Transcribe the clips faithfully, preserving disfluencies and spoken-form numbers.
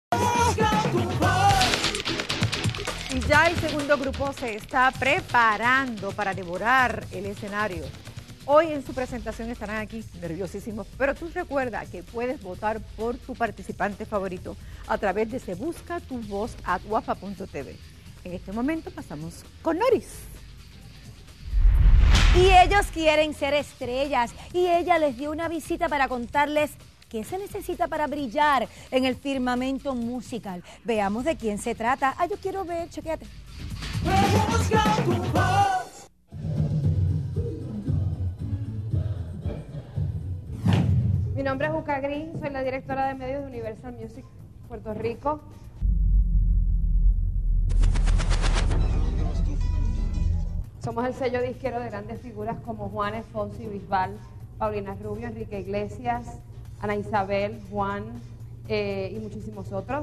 Y ya el segundo grupo se está preparando para devorar el escenario. Hoy en su presentación estarán aquí nerviosísimos, pero tú recuerda que puedes votar por tu participante favorito a través de se busca tu voz at guapa punto t v. En este momento pasamos con Noris. Y ellos quieren ser estrellas y ella les dio una visita para contarles qué se necesita para brillar en el firmamento musical. Veamos de quién se trata. Ah, yo quiero ver, chequéate. Mi nombre es Juca Green, soy la directora de medios de Universal Music Puerto Rico. Somos el sello disquero de grandes figuras como Juanes, Fonsi, Bisbal, Paulina Rubio, Enrique Iglesias, Ana Isabel, Juan eh, y muchísimos otros.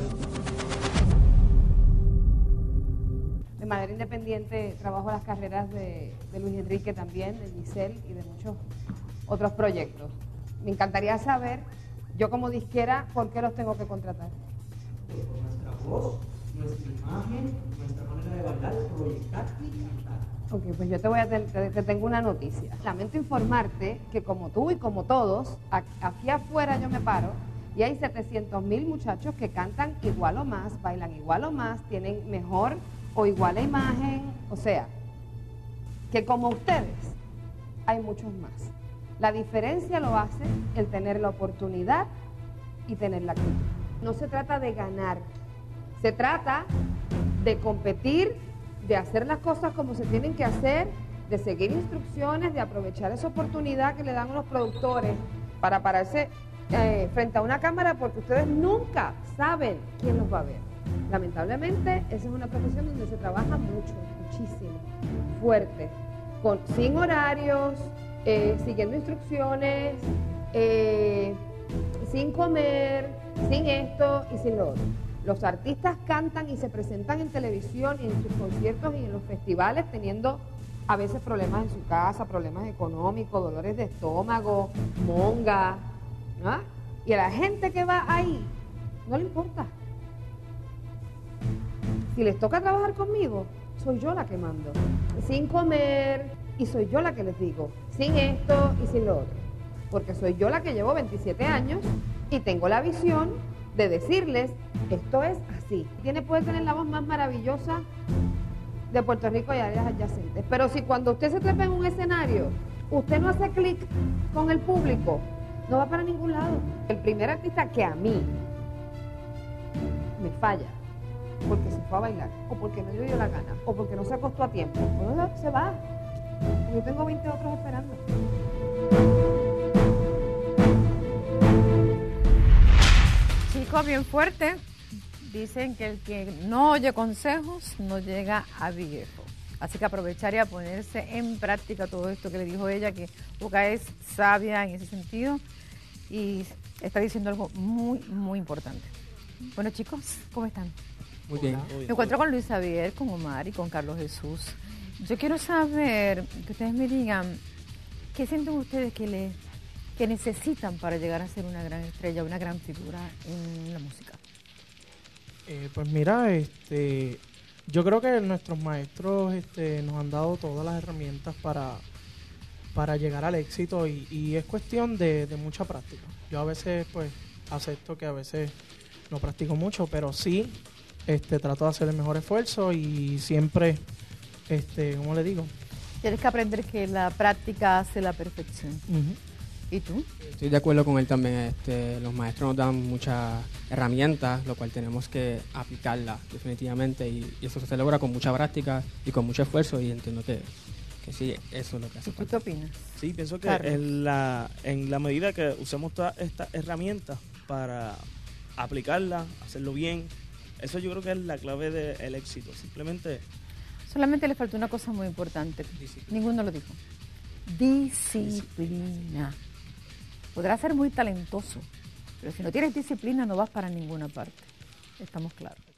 De manera independiente trabajo las carreras de, de Luis Enrique también, de Giselle y de muchos otros proyectos. Me encantaría saber, yo como disquera, ¿por qué los tengo que contratar? Por nuestra voz, nuestra imagen, nuestra manera de bailar, proyectar y cantar. Ok, pues yo te voy a te, te tengo una noticia. Lamento informarte que como tú y como todos, aquí afuera yo me paro y hay setecientos mil muchachos que cantan igual o más, bailan igual o más, tienen mejor o igual imagen, o sea, que como ustedes hay muchos más. La diferencia lo hace el tener la oportunidad y tener la actitud. No se trata de ganar, se trata de competir, de hacer las cosas como se tienen que hacer, de seguir instrucciones, de aprovechar esa oportunidad que le dan los productores para pararse eh, frente a una cámara, porque ustedes nunca saben quién los va a ver. Lamentablemente, esa es una profesión donde se trabaja mucho, muchísimo, fuerte, con, sin horarios, eh, siguiendo instrucciones, eh, sin comer, sin esto y sin lo otro. Los artistas cantan y se presentan en televisión y en sus conciertos y en los festivales teniendo a veces problemas en su casa, problemas económicos, dolores de estómago, monga, ¿no? Y a la gente que va ahí no le importa. Si les toca trabajar conmigo, soy yo la que mando. Sin comer, y soy yo la que les digo, sin esto y sin lo otro. Porque soy yo la que llevo veintisiete años y tengo la visión de decirles, esto es así. Tiene, puede tener la voz más maravillosa de Puerto Rico y áreas adyacentes. Pero si cuando usted se trepa en un escenario, usted no hace clic con el público, no va para ningún lado. El primer artista que a mí me falla, porque se fue a bailar, o porque no le dio la gana, o porque no se acostó a tiempo, pues se va. Yo tengo veinte otros esperando. Chicos, bien fuerte. Dicen que el que no oye consejos no llega a viejo. Así que aprovechar y a ponerse en práctica todo esto que le dijo ella, que Juca es sabia en ese sentido y está diciendo algo muy, muy importante. Bueno, chicos, ¿cómo están? Muy bien. Me encuentro con Luis Xavier, con Omar y con Carlos Jesús. Yo quiero saber, que ustedes me digan, ¿qué sienten ustedes que, le, que necesitan para llegar a ser una gran estrella, una gran figura en la música? Eh, pues mira, este, yo creo que nuestros maestros este, nos han dado todas las herramientas para, para llegar al éxito y, y es cuestión de, de mucha práctica. Yo a veces pues acepto que a veces no practico mucho, pero sí este, trato de hacer el mejor esfuerzo y siempre, este, ¿cómo le digo? Tienes que aprender que la práctica hace la perfección. Uh-huh. ¿Y tú? Estoy de acuerdo con él también. Este, los maestros nos dan muchas herramientas, lo cual tenemos que aplicarlas definitivamente y, y eso se logra con mucha práctica y con mucho esfuerzo y entiendo que, que sí, eso es lo que hace falta. ¿Tú qué opinas? Sí, pienso que en la, en la medida que usemos todas estas herramientas para aplicarlas, hacerlo bien, eso yo creo que es la clave del éxito. Simplemente... Solamente le faltó una cosa muy importante. Disciplina. Ninguno lo dijo. Disciplina. Podrás ser muy talentoso, pero si no tienes disciplina no vas para ninguna parte. Estamos claros.